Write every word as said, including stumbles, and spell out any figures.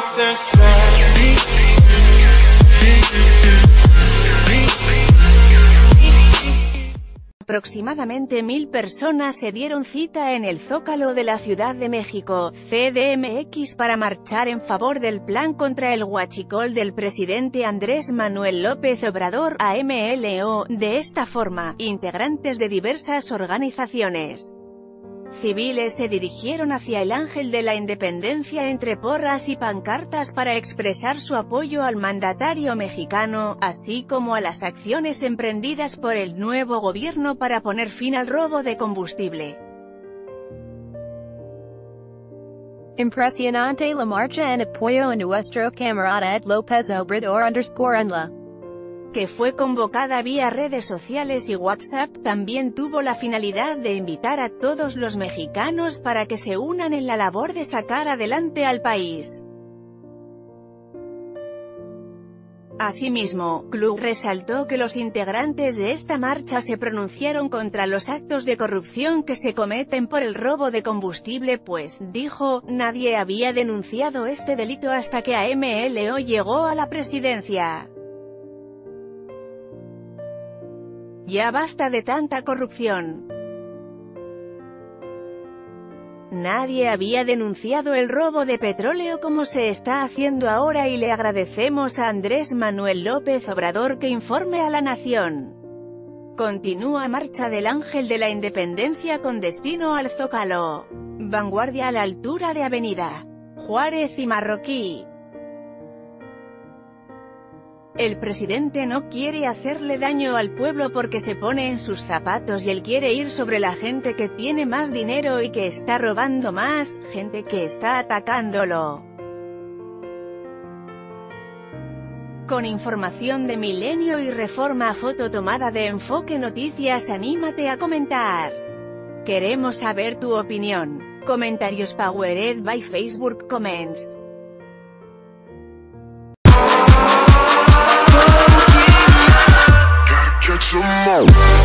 Aproximadamente mil personas se dieron cita en el Zócalo de la Ciudad de México, C D M X, para marchar en favor del plan contra el huachicol del presidente Andrés Manuel López Obrador, A M L O. De esta forma, integrantes de diversas organizaciones civiles se dirigieron hacia el Ángel de la Independencia entre porras y pancartas para expresar su apoyo al mandatario mexicano, así como a las acciones emprendidas por el nuevo gobierno para poner fin al robo de combustible. Impresionante la marcha en apoyo a nuestro camarada López Obrador underscore Unla, que fue convocada vía redes sociales y WhatsApp, también tuvo la finalidad de invitar a todos los mexicanos para que se unan en la labor de sacar adelante al país. Asimismo, Club resaltó que los integrantes de esta marcha se pronunciaron contra los actos de corrupción que se cometen por el robo de combustible, pues, dijo, nadie había denunciado este delito hasta que A M L O llegó a la presidencia. Ya basta de tanta corrupción. Nadie había denunciado el robo de petróleo como se está haciendo ahora y le agradecemos a Andrés Manuel López Obrador que informe a la nación. Continúa marcha del Ángel de la Independencia con destino al Zócalo. Vanguardia a la altura de Avenida Juárez y Marroquí. El presidente no quiere hacerle daño al pueblo porque se pone en sus zapatos y él quiere ir sobre la gente que tiene más dinero y que está robando más, gente que está atacándolo. Con información de Milenio y Reforma, foto tomada de Enfoque Noticias. Anímate a comentar. Queremos saber tu opinión. Comentarios powered by Facebook Comments. Catch 'em all.